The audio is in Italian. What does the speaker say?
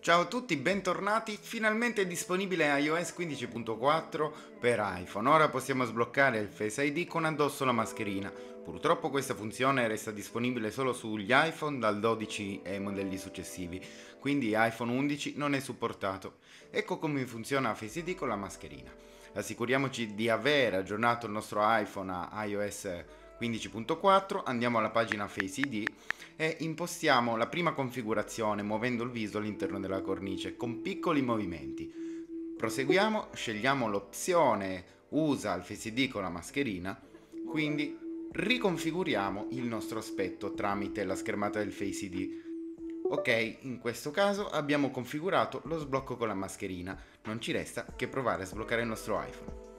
Ciao a tutti, bentornati. Finalmente è disponibile iOS 15.4 per iPhone. Ora possiamo sbloccare il Face ID con addosso la mascherina. Purtroppo questa funzione resta disponibile solo sugli iPhone dal 12 e modelli successivi, quindi iPhone 11 non è supportato. Ecco come funziona Face ID con la mascherina. Assicuriamoci di aver aggiornato il nostro iPhone a iOS 15.4, andiamo alla pagina Face ID e impostiamo la prima configurazione muovendo il viso all'interno della cornice con piccoli movimenti. Proseguiamo, scegliamo l'opzione usa il Face ID con la mascherina, quindi riconfiguriamo il nostro aspetto tramite la schermata del Face ID. Ok, in questo caso abbiamo configurato lo sblocco con la mascherina, non ci resta che provare a sbloccare il nostro iPhone.